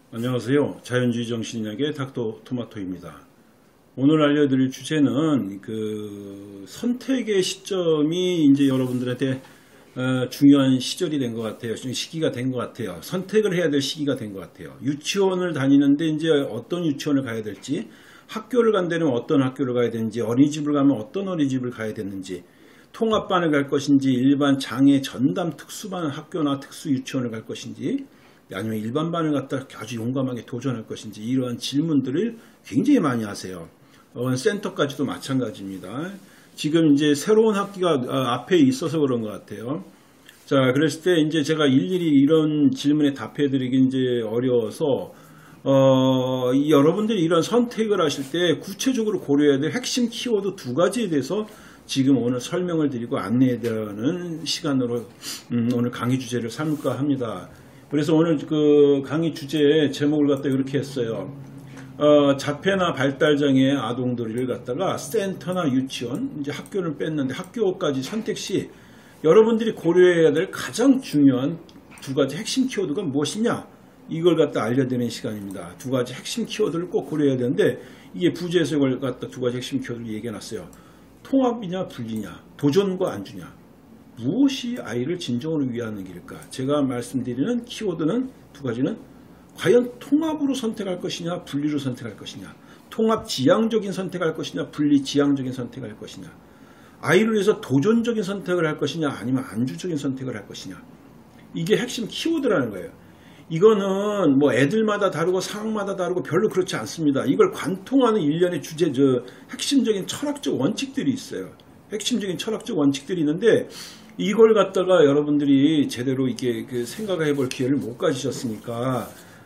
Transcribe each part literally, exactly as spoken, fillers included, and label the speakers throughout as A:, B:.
A: 안녕하세요. 자연주의 정신의학의 닥터 토마토입니다. 오늘 알려드릴 주제는 그 선택의 시점이 이제 여러분들한테 어, 중요한 시절이 된 것 같아요. 시기가 된 것 같아요. 선택을 해야 될 시기가 된 것 같아요. 유치원을 다니는데 이제 어떤 유치원을 가야 될지, 학교를 간다면 어떤 학교를 가야 되는지, 어린이집을 가면 어떤 어린이집을 가야 되는지, 통합반을 갈 것인지, 일반 장애 전담 특수반 학교나 특수 유치원을 갈 것인지, 아니면 일반반을 갖다 아주 용감하게 도전할 것인지, 이러한 질문들을 굉장히 많이 하세요. 어, 센터까지도 마찬가지입니다. 지금 이제 새로운 학기가 앞에 있어서 그런 것 같아요. 자, 그랬을 때 이제 제가 일일이 이런 질문에 답해드리기 이제 어려워서, 어, 이 여러분들이 이런 선택을 하실 때 구체적으로 고려해야 될 핵심 키워드 두 가지에 대해서 지금 오늘 설명을 드리고 안내해드리는 시간으로 음, 오늘 강의 주제를 삼을까 합니다. 그래서 오늘 그 강의 주제 제목을 갖다 이렇게 했어요. 어, 자폐나 발달장애 아동들을 갖다가 센터나 유치원, 이제 학교를 뺐는데 학교까지 선택 시 여러분들이 고려해야 될 가장 중요한 두 가지 핵심 키워드가 무엇이냐? 이걸 갖다 알려드리는 시간입니다. 두 가지 핵심 키워드를 꼭 고려해야 되는데, 이게 부제에서 이걸 갖다 두 가지 핵심 키워드를 얘기해놨어요. 통합이냐 분리냐, 도전과 안주냐. 무엇이 아이를 진정으로 위하는 길일까? 제가 말씀드리는 키워드는 두 가지는 과연 통합으로 선택할 것이냐, 분리로 선택할 것이냐, 통합 지향적인 선택할 것이냐, 분리 지향적인 선택할 것이냐, 아이를 위해서 도전적인 선택을 할 것이냐, 아니면 안주적인 선택을 할 것이냐. 이게 핵심 키워드라는 거예요. 이거는 뭐 애들마다 다르고 상황마다 다르고 별로 그렇지 않습니다. 이걸 관통하는 일련의 주제, 저 핵심적인 철학적 원칙들이 있어요. 핵심적인 철학적 원칙들이 있는데, 이걸 갖다가 여러분들이 제대로 이게 그 생각을 해볼 기회를 못 가지셨으니까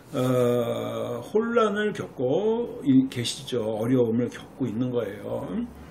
A: 어, 혼란을 겪고 계시죠. 어려움을 겪고 있는 거예요.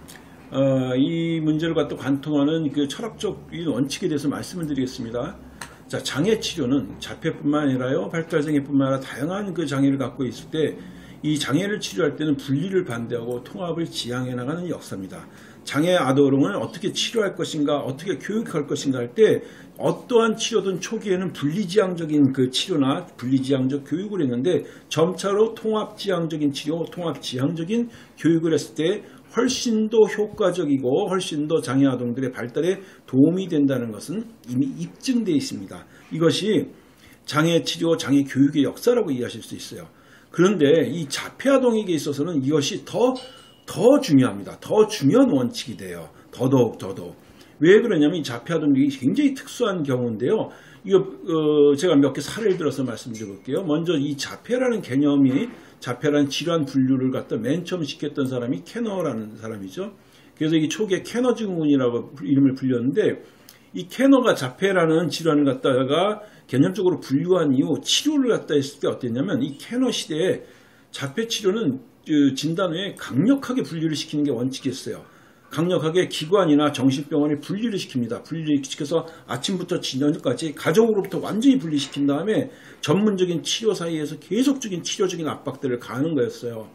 A: 어, 이 문제를 갖다 관통하는 그 철학적 원칙에 대해서 말씀을 드리겠습니다. 자, 장애 치료는 자폐뿐만 아니라요, 발달장애뿐만 아니라 다양한 그 장애를 갖고 있을 때 이 장애를 치료할 때는 분리를 반대하고 통합을 지향해 나가는 역사입니다. 장애 아동을 어떻게 치료할 것인가, 어떻게 교육할 것인가 할 때 어떠한 치료든 초기에는 분리지향적인 그 치료나 분리지향적 교육을 했는데, 점차로 통합지향적인 치료, 통합지향적인 교육을 했을 때 훨씬 더 효과적이고 훨씬 더 장애 아동들의 발달에 도움이 된다는 것은 이미 입증되어 있습니다. 이것이 장애 치료, 장애 교육의 역사라고 이해하실 수 있어요. 그런데 이 자폐 아동에게 있어서는 이것이 더 더 중요합니다. 더 중요한 원칙이 돼요. 더더욱 더더욱. 왜 그러냐면 이 자폐 아동들이 굉장히 특수한 경우인데요. 이거 어, 제가 몇 개 사례를 들어서 말씀드려 볼게요. 먼저 이 자폐라는 개념이, 자폐라는 질환 분류를 갖다 맨 처음 시켰던 사람이 캐너라는 사람이죠. 그래서 이 초기에 캐너 증후군이라고 이름을 불렸는데, 이 캐너가 자폐라는 질환을 갖다가 개념적으로 분류한 이후 치료를 갖다 했을 때 어땠냐면, 이 캐너 시대에 자폐 치료는 그 진단 후에 강력하게 분리를 시키는 게 원칙이었어요. 강력하게 기관이나 정신병원에 분리를 시킵니다. 분리를 시켜서 아침부터 저녁까지 가족으로부터 완전히 분리시킨 다음에 전문적인 치료 사이에서 계속적인 치료적인 압박들을 가하는 거였어요.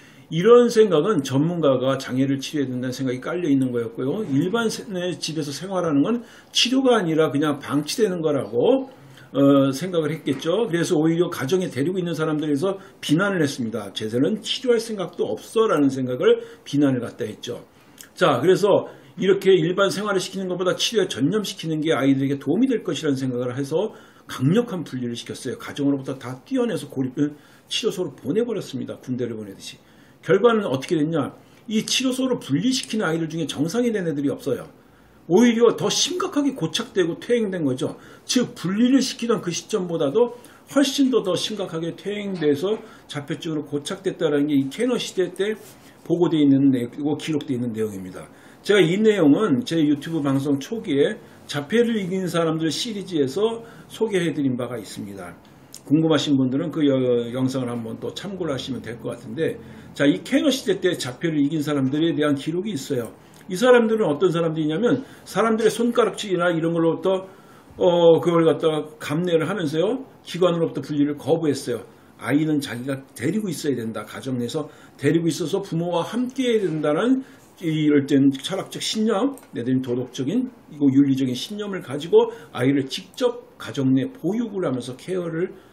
A: 이런 생각은 전문가가 장애를 치료해야 된다는 생각이 깔려 있는 거였고요. 일반 집에서 생활하는 건 치료가 아니라 그냥 방치되는 거라고 어, 생각을 했겠죠. 그래서 오히려 가정에 데리고 있는 사람들에서 비난을 했습니다. 쟤들은 치료할 생각도 없어 라는 생각을, 비난을 갖다 했죠. 자, 그래서 이렇게 일반 생활을 시키는 것보다 치료에 전념시키는 게 아이들에게 도움이 될 것이라는 생각을 해서 강력한 분리를 시켰어요. 가정으로부터 다 떼어내서 고립 치료소로 보내버렸습니다. 군대를 보내듯이. 결과는 어떻게 됐냐? 이 치료소로 분리시킨 아이들 중에 정상이 된 애들이 없어요. 오히려 더 심각하게 고착되고 퇴행된 거죠. 즉 분리를 시키던 그 시점보다도 훨씬 더 더 심각하게 퇴행돼서 자폐증으로 고착됐다는 게 이 캐너 시대 때 보고되어 있는 내용이고 기록되어 있는 내용입니다. 제가 이 내용은 제 유튜브 방송 초기에 자폐를 이긴 사람들 시리즈에서 소개해드린 바가 있습니다. 궁금하신 분들은 그 영상을 한번 또 참고를 하시면 될 것 같은데, 자, 이 캐너 시대 때 자폐를 이긴 사람들에 대한 기록이 있어요. 이 사람들은 어떤 사람들이냐면, 사람들의 손가락질이나 이런 걸로부터 어, 그걸 갖다가 감내를 하면서요, 기관으로부터 분리를 거부했어요. 아이는 자기가 데리고 있어야 된다. 가정 내에서 데리고 있어서 부모와 함께 해야 된다는 이럴 땐 철학적 신념, 내지는 도덕적인, 이거 윤리적인 신념을 가지고 아이를 직접 가정 내 보육을 하면서 케어를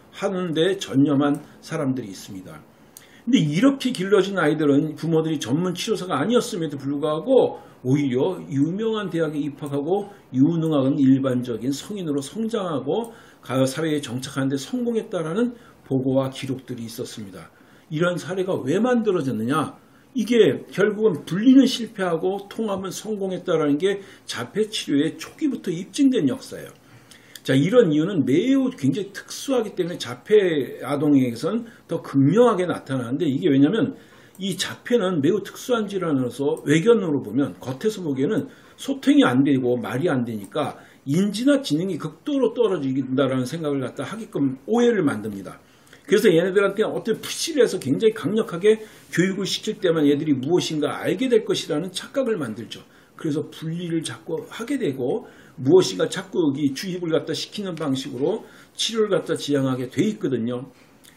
A: 하는데 전념한 사람들이 있습니다. 근데 이렇게 길러진 아이들은 부모들이 전문 치료사가 아니었음에도 불구하고 오히려 유명한 대학에 입학하고 유능한 일반적인 성인으로 성장하고 사회에 정착하는 데 성공했다라는 보고와 기록들이 있었습니다. 이런 사례가 왜 만들어졌느냐? 이게 결국은 분리는 실패하고 통합은 성공했다라는 게 자폐치료의 초기부터 입증된 역사예요. 자, 이런 이유는 매우 굉장히 특수하기 때문에 자폐 아동에게선 더 극명하게 나타나는데, 이게 왜냐하면 이 자폐는 매우 특수한 질환으로서 외견으로 보면, 겉에서 보기에는 소통이 안 되고 말이 안 되니까 인지나 지능이 극도로 떨어진다라는 생각을 갖다 하게끔 오해를 만듭니다. 그래서 얘네들한테 어떤 푸시를 해서 굉장히 강력하게 교육을 시킬 때만 얘들이 무엇인가 알게 될 것이라는 착각을 만들죠. 그래서 분리를 자꾸 하게 되고 무엇인가 자꾸 여기 주입을 갖다 시키는 방식으로 치료를 갖다 지향하게 돼 있거든요.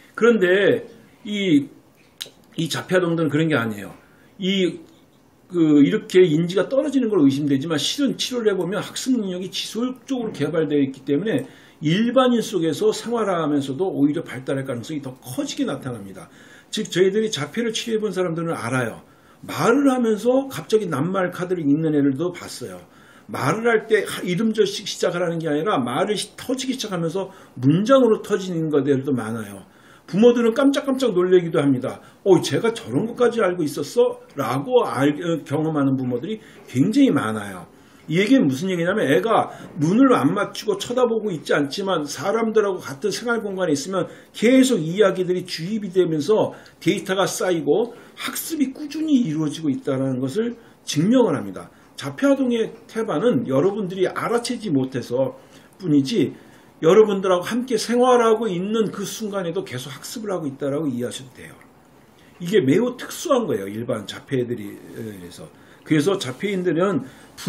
A: 그런데 이, 이 자폐아동들은 그런 게 아니에요. 이, 그, 이렇게 인지가 떨어지는 걸 의심되지만 실은 치료를 해보면 학습 능력이 지속적으로 개발되어 있기 때문에 일반인 속에서 생활하면서도 오히려 발달할 가능성이 더 커지게 나타납니다. 즉 저희들이 자폐를 치료해본 사람들은 알아요. 말을 하면서 갑자기 낱말 카드를 읽는 애들도 봤어요. 말을 할 때 이름절씩 시작하라는 게 아니라 말을 터지기 시작하면서 문장으로 터지는 것들도 많아요. 부모들은 깜짝깜짝 놀라기도 합니다. 어, 제가 저런 것까지 알고 있었어? 라고 알, 경험하는 부모들이 굉장히 많아요. 이 얘기는 무슨 얘기냐면 애가 눈을 안 맞추고 쳐다보고 있지 않지만 사람들하고 같은 생활 공간에 있으면 계속 이야기들이 주입이 되면서 데이터가 쌓이고 학습이 꾸준히 이루어지고 있다는 것을 증명을 합니다. 자폐아동의 태반은 여러분들이 알아채지 못해서 뿐이지 여러분들하고 함께 생활하고 있는 그 순간에도 계속 학습을 하고 있다고 이해하셔도 돼요. 이게 매우 특수한 거예요. 일반 자폐들에서. 그래서 자폐인들은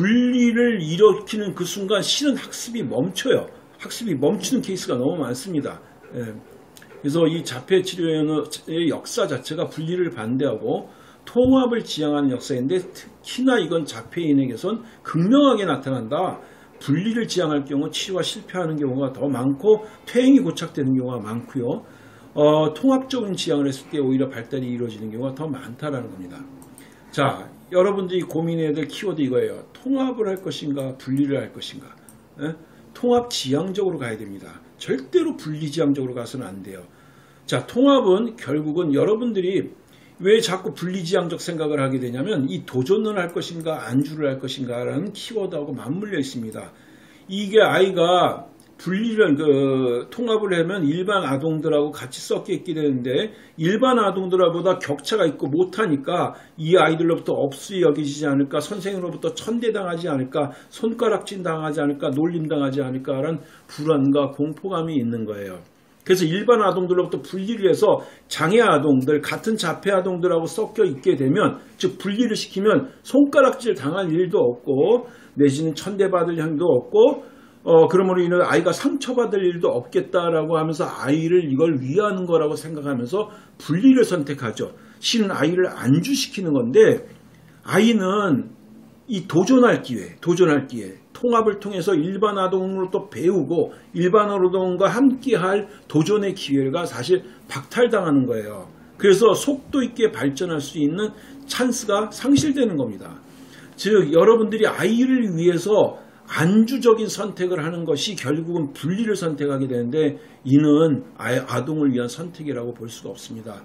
A: 분리를 일으키는 그 순간 실은 학습이 멈춰요. 학습이 멈추는 케이스가 너무 많습니다. 예. 그래서 이 자폐 치료의 역사 자체가 분리를 반대하고 통합을 지향하는 역사인데 특히나 이건 자폐인에게선 극명하게 나타난다. 분리를 지향할 경우 치료가 실패하는 경우가 더 많고 퇴행이 고착되는 경우가 많고요. 어, 통합적인 지향을 했을 때 오히려 발달이 이루어지는 경우가 더 많다라는 겁니다. 자, 여러분들이 고민해야 될 키워드 이거예요. 통합을 할 것인가 분리를 할 것인가. 에? 통합 지향적으로 가야 됩니다. 절대로 분리 지향적으로 가서는 안 돼요. 자, 통합은 결국은 여러분들이 왜 자꾸 분리지향적 생각을 하게 되냐면 이 도전을 할 것인가 안주를 할 것인가 라는 키워드하고 맞물려 있습니다. 이게 아이가 분리를 그 통합을 하면 일반 아동들하고 같이 섞여 있게 되는데 일반 아동들보다 격차가 있고 못하니까 이 아이들로부터 업수이 여기지 않을까, 선생으로부터 천대당하지 않을까, 손가락질 당하지 않을까, 놀림당하지 않을까 라는 불안과 공포감이 있는 거예요. 그래서 일반 아동들로부터 분리를 해서 장애 아동들, 같은 자폐 아동들하고 섞여 있게 되면, 즉 분리를 시키면 손가락질 당할 일도 없고 내지는 천대받을 일도 없고 어 그러므로 인해 아이가 상처받을 일도 없겠다라고 하면서 아이를 이걸 위하는 거라고 생각하면서 분리를 선택하죠. 실은 아이를 안주시키는 건데 아이는 이 도전할 기회, 도전할 기회, 통합을 통해서 일반 아동으로 또 배우고 일반 아동과 함께할 도전의 기회가 사실 박탈당하는 거예요. 그래서 속도 있게 발전할 수 있는 찬스가 상실되는 겁니다. 즉 여러분들이 아이를 위해서 안주적인 선택을 하는 것이 결국은 분리를 선택하게 되는데 이는 아동을 위한 선택이라고 볼 수가 없습니다.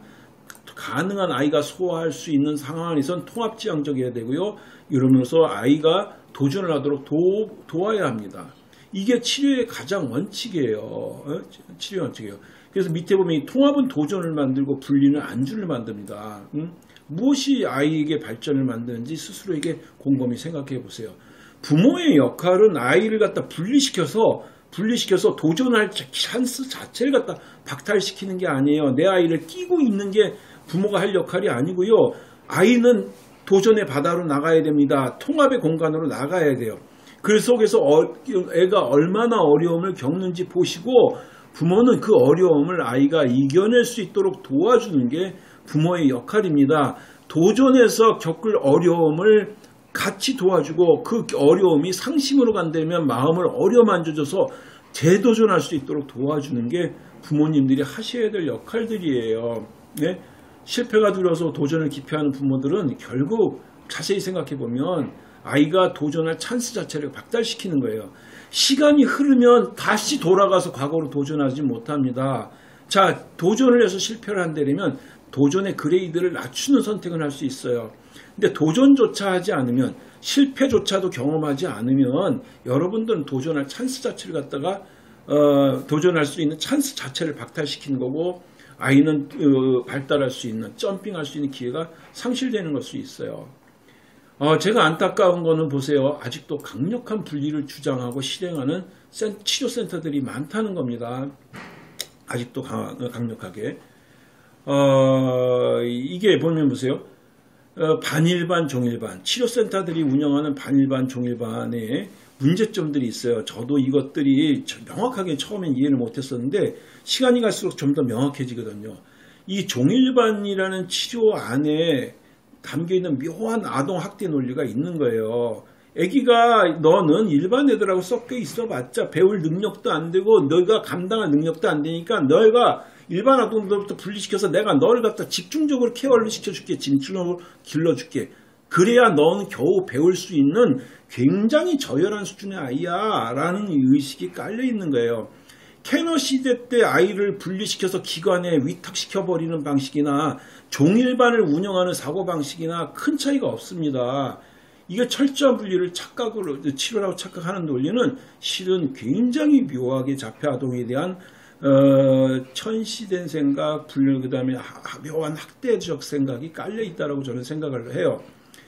A: 가능한 아이가 소화할 수 있는 상황 안에선 통합지향적이어야 되고요. 이러면서 아이가 도전을 하도록 도, 도와야 합니다. 이게 치료의 가장 원칙이에요. 어? 치료 원칙이에요. 그래서 밑에 보면 이 통합은 도전을 만들고 분리는 안주를 만듭니다. 음? 무엇이 아이에게 발전을 만드는지 스스로에게 곰곰이 생각해 보세요. 부모의 역할은 아이를 갖다 분리시켜서 분리시켜서 도전할 찬스 자체를 갖다 박탈시키는 게 아니에요. 내 아이를 끼고 있는 게 부모가 할 역할이 아니고요. 아이는 도전의 바다로 나가야 됩니다. 통합의 공간으로 나가야 돼요. 그 속에서 애가 얼마나 어려움을 겪는지 보시고 부모는 그 어려움을 아이가 이겨낼 수 있도록 도와주는 게 부모의 역할입니다. 도전해서 겪을 어려움을 같이 도와주고 그 어려움이 상심으로 간다면 마음을 어려만져줘서 재도전할 수 있도록 도와주는 게 부모님들이 하셔야 될 역할들이에요. 네? 실패가 두려워서 도전을 기피하는 부모들은 결국 자세히 생각해 보면 아이가 도전할 찬스 자체를 박탈시키는 거예요. 시간이 흐르면 다시 돌아가서 과거로 도전하지 못합니다. 자, 도전을 해서 실패를 한다면 도전의 그레이드를 낮추는 선택을 할 수 있어요. 근데 도전조차 하지 않으면, 실패조차도 경험하지 않으면 여러분들은 도전할 찬스 자체를 갖다가 어, 도전할 수 있는 찬스 자체를 박탈시키는 거고, 아이는 어, 발달할 수 있는, 점핑할 수 있는 기회가 상실되는 걸 수 있어요. 어, 제가 안타까운 거는 보세요. 아직도 강력한 분리를 주장하고 실행하는 센, 치료센터들이 많다는 겁니다. 아직도 강, 강력하게. 어, 이게 보면 보세요. 어, 반일반, 종일반. 치료센터들이 운영하는 반일반, 종일반에 문제점들이 있어요. 저도 이것들이 명확하게 처음엔 이해를 못했었는데 시간이 갈수록 좀 더 명확해지거든요. 이 종일반이라는 치료 안에 담겨있는 묘한 아동학대 논리가 있는 거예요. 애기가 너는 일반 애들하고 섞여 있어봤자 배울 능력도 안 되고 너가 감당할 능력도 안 되니까 너희가 일반 아동들부터 분리시켜서 내가 너를 갖다 집중적으로 케어를 시켜줄게. 진출로 길러줄게. 그래야 너는 겨우 배울 수 있는 굉장히 저열한 수준의 아이야 라는 의식이 깔려 있는 거예요. 캐너 시대 때 아이를 분리시켜서 기관에 위탁시켜버리는 방식이나 종일반을 운영하는 사고방식이나 큰 차이가 없습니다. 이게 철저한 분리를 착각으로 치료라고 착각하는 논리는 실은 굉장히 묘하게 자폐 아동에 대한 어, 천시된 생각, 분류, 그 다음에 묘한 학대적 생각이 깔려 있다고 저는 생각을 해요.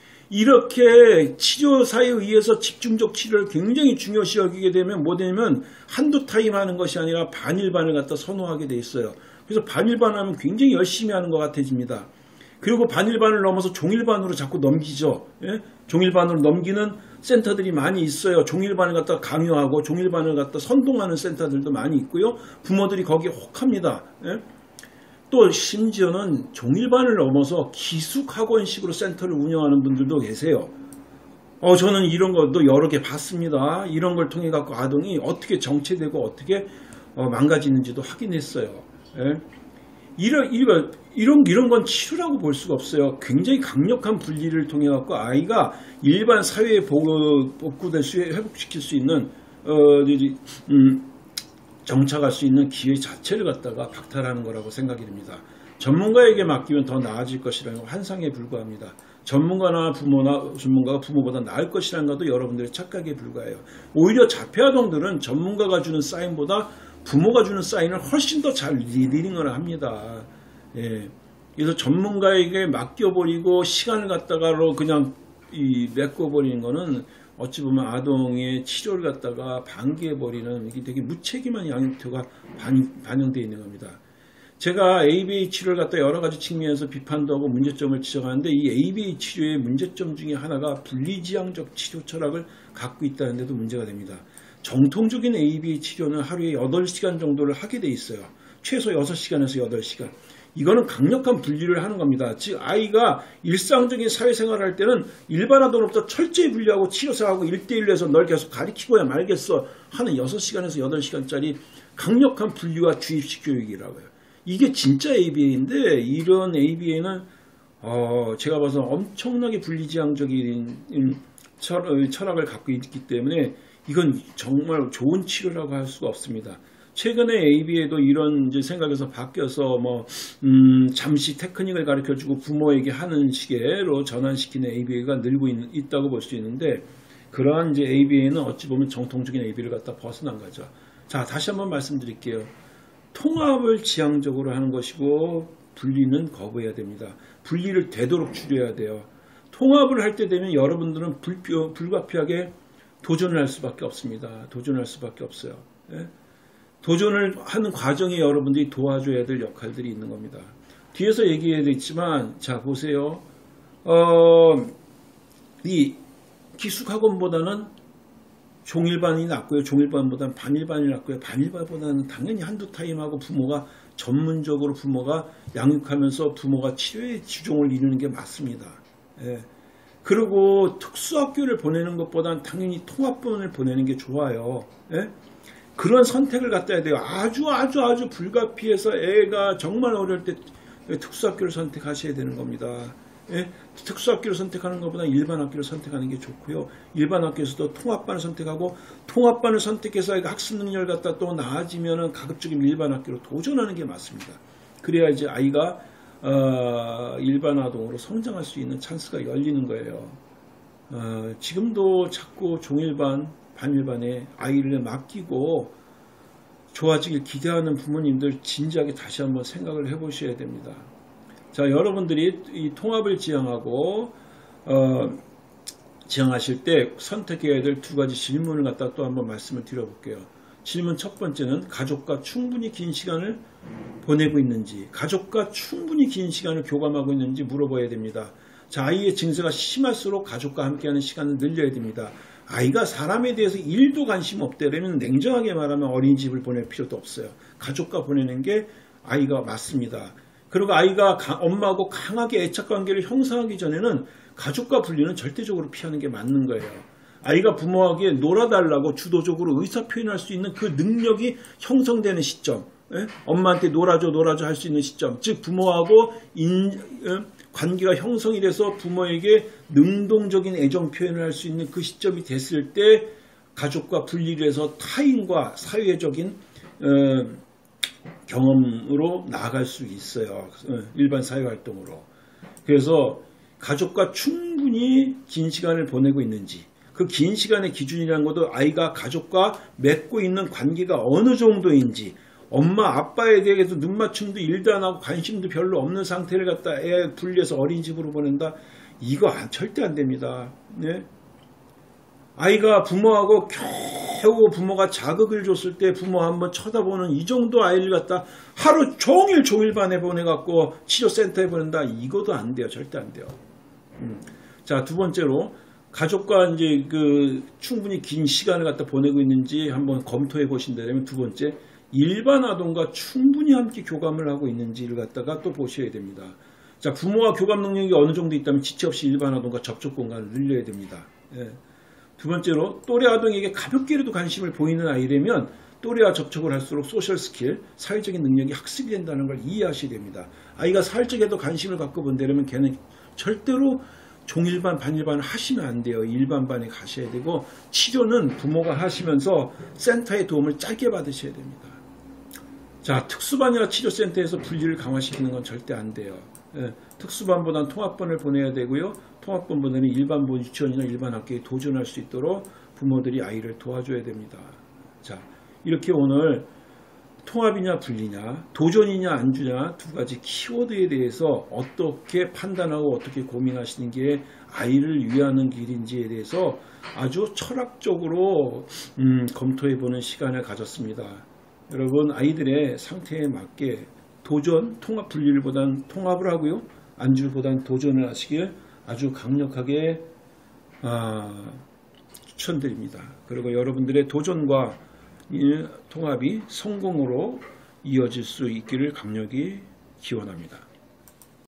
A: 이렇게 치료사에 의해서 집중적 치료를 굉장히 중요시 여기게 되면 뭐 되냐면 한두 타임 하는 것이 아니라 반일반을 갖다 선호하게 돼 있어요. 그래서 반일반 하면 굉장히 열심히 하는 것 같아집니다. 그리고 반일반을 넘어서 종일반으로 자꾸 넘기죠. 예? 종일반으로 넘기는 센터들이 많이 있어요. 종일반을 갖다 강요하고 종일반을 갖다 선동하는 센터들도 많이 있고요. 부모들이 거기에 혹합니다. 예? 또 심지어는 종일반을 넘어서 기숙학원식으로 센터를 운영하는 분들도 계세요. 어, 저는 이런 것도 여러 개 봤습니다. 이런 걸 통해 갖고 아동이 어떻게 정체되고 어떻게 어, 망가지는지도 확인했어요. 예? 이런, 이런, 이런, 이런 건 치료라고 볼 수가 없어요. 굉장히 강력한 분리를 통해 갖고 아이가 일반 사회에 복구될 수, 회복시킬 수 있는, 어, 음, 정착할 수 있는 기회 자체를 갖다가 박탈하는 거라고 생각이 됩니다. 전문가에게 맡기면 더 나아질 것이라는 환상에 불과합니다. 전문가나 부모나 전문가가 부모보다 나을 것이라는 것도 여러분들의 착각에 불과해요. 오히려 자폐아동들은 전문가가 주는 사인보다 부모가 주는 사인을 훨씬 더 잘 리딩을 합니다. 예. 그래서 전문가에게 맡겨버리고 시간을 갖다가로 그냥 이 메꿔버리는 거는 어찌 보면 아동의 치료를 갖다가 방기해버리는 이게 되게 무책임한 양육태가 반영되어 있는 겁니다. 제가 에이비에이 치료를 갖다 여러 가지 측면에서 비판도 하고 문제점을 지적하는데 이 에이비에이 치료의 문제점 중에 하나가 분리지향적 치료 철학을 갖고 있다는 데도 문제가 됩니다. 정통적인 에이비에이 치료는 하루에 여덟 시간 정도를 하게 돼 있어요. 최소 여섯 시간에서 여덟 시간. 이거는 강력한 분리를 하는 겁니다. 즉 아이가 일상적인 사회생활을 할 때는 일반 아동으로부터 철저히 분리하고 치료사하고 일 대일로 해서 널 계속 가르치고야 말겠어 하는 여섯 시간에서 여덟 시간짜리 강력한 분리와 주입식 교육이라고요. 이게 진짜 에이비에이인데 이런 에이비에이는 어 제가 봐서 엄청나게 분리지향적인 철학을 갖고 있기 때문에 이건 정말 좋은 치료라고 할 수가 없습니다. 최근에 에이비에이도 이런 이제 생각에서 바뀌어서 뭐, 음, 잠시 테크닉을 가르쳐주고 부모에게 하는 식으로 전환시키는 에이비에이가 늘고 있, 있다고 볼 수 있는데, 그러한 이제 에이비에이는 어찌 보면 정통적인 에이비에이를 갖다 벗어난 거죠. 자, 다시 한번 말씀드릴게요. 통합을 지향적으로 하는 것이고, 분리는 거부해야 됩니다. 분리를 되도록 줄여야 돼요. 통합을 할 때 되면 여러분들은 불표, 불가피하게 도전을 할 수밖에 없습니다. 도전할 수밖에 없어요. 예? 도전을 하는 과정에 여러분들이 도와줘야 될 역할들이 있는 겁니다. 뒤에서 얘기해야 되겠지만, 자, 보세요. 어, 이 기숙학원보다는 종일반이 낫고요. 종일반보다는 반일반이 낫고요. 반일반보다는 당연히 한두 타임하고 부모가 전문적으로 부모가 양육하면서 부모가 치료에 주종을 이루는 게 맞습니다. 예. 그리고 특수학교를 보내는 것보다는 당연히 통합본을 보내는 게 좋아요. 예? 그런 선택을 갖다 해야 돼요. 아주 아주 아주 불가피해서 애가 정말 어릴 때 특수학교를 선택하셔야 되는 겁니다. 예? 특수학교를 선택하는 것보다 일반 학교를 선택하는 게 좋고요. 일반 학교에서도 통합반을 선택하고 통합반을 선택해서 아이가 학습 능력을 갖다 또 나아지면은 가급적이면 일반 학교로 도전하는 게 맞습니다. 그래야 이제 아이가 어, 일반 아동으로 성장할 수 있는 찬스가 열리는 거예요. 어, 지금도 자꾸 종일반, 반일반에 아이를 맡기고 좋아지길 기대하는 부모님들 진지하게 다시 한번 생각을 해보셔야 됩니다. 자, 여러분들이 이 통합을 지향하고 어, 지향하실 때 선택해야 될 두 가지 질문을 갖다 또 한번 말씀을 드려볼게요. 질문 첫 번째는 가족과 충분히 긴 시간을 보내고 있는지, 가족과 충분히 긴 시간을 교감하고 있는지 물어봐야 됩니다. 자, 아이의 증세가 심할수록 가족과 함께하는 시간을 늘려야 됩니다. 아이가 사람에 대해서 일도 관심 없다면 냉정하게 말하면 어린이집을 보낼 필요도 없어요. 가족과 보내는 게 아이가 맞습니다. 그리고 아이가 엄마하고 강하게 애착관계를 형성하기 전에는 가족과 분리는 절대적으로 피하는 게 맞는 거예요. 아이가 부모에게 놀아달라고 주도적으로 의사표현할 수 있는 그 능력이 형성되는 시점, 예? 엄마한테 놀아줘 놀아줘 할 수 있는 시점, 즉 부모하고 인, 관계가 형성이 돼서 부모에게 능동적인 애정 표현을 할 수 있는 그 시점이 됐을 때 가족과 분리를 해서 타인과 사회적인 어, 경험으로 나아갈 수 있어요. 일반 사회활동으로. 그래서 가족과 충분히 긴 시간을 보내고 있는지, 그 긴 시간의 기준이라는 것도 아이가 가족과 맺고 있는 관계가 어느 정도인지, 엄마 아빠에 대해서 눈맞춤도 일도 안 하고 관심도 별로 없는 상태를 갖다 애 분리해서 어린이집으로 보낸다, 이거 안, 절대 안 됩니다. 네? 아이가 부모하고 겨우 부모가 자극을 줬을 때 부모 한번 쳐다보는 이 정도 아이를 갖다 하루 종일 종일반에 보내갖고 치료센터에 보낸다, 이것도 안 돼요. 절대 안 돼요. 음. 자, 두 번째로 가족과 이제 그 충분히 긴 시간을 갖다 보내고 있는지 한번 검토해 보신다면, 두 번째, 일반 아동과 충분히 함께 교감을 하고 있는지를 갖다가 또 보셔야 됩니다. 자, 부모와 교감 능력이 어느 정도 있다면 지체 없이 일반 아동과 접촉 공간을 늘려야 됩니다. 예. 두 번째로 또래 아동에게 가볍게라도 관심을 보이는 아이라면 또래와 접촉을 할수록 소셜 스킬, 사회적인 능력이 학습이 된다는 걸 이해하셔야 됩니다. 아이가 살짝에도 관심을 갖고 본다면 걔는 절대로 종일반, 반일반을 하시면 안 돼요. 일반반에 가셔야 되고, 치료는 부모가 하시면서 센터의 도움을 짧게 받으셔야 됩니다. 자, 특수반이나 치료센터에서 분리를 강화시키는 건 절대 안 돼요. 예, 특수반보다는 통합반을 보내야 되고요. 통합반보다는 일반본 유치원이나 일반 학교에 도전할 수 있도록 부모들이 아이를 도와줘야 됩니다. 자, 이렇게 오늘 통합이냐 분리냐, 도전이냐 안주냐 두 가지 키워드에 대해서 어떻게 판단하고 어떻게 고민하시는 게 아이를 위하는 길인지에 대해서 아주 철학적으로 음, 검토해보는 시간을 가졌습니다. 여러분, 아이들의 상태에 맞게 도전, 통합 분리보다는 통합을 하고요, 안주보다는 도전을 하시길 아주 강력하게 아, 추천드립니다. 그리고 여러분들의 도전과 이 통합이 성공으로 이어질 수 있기를 강력히 기원합니다.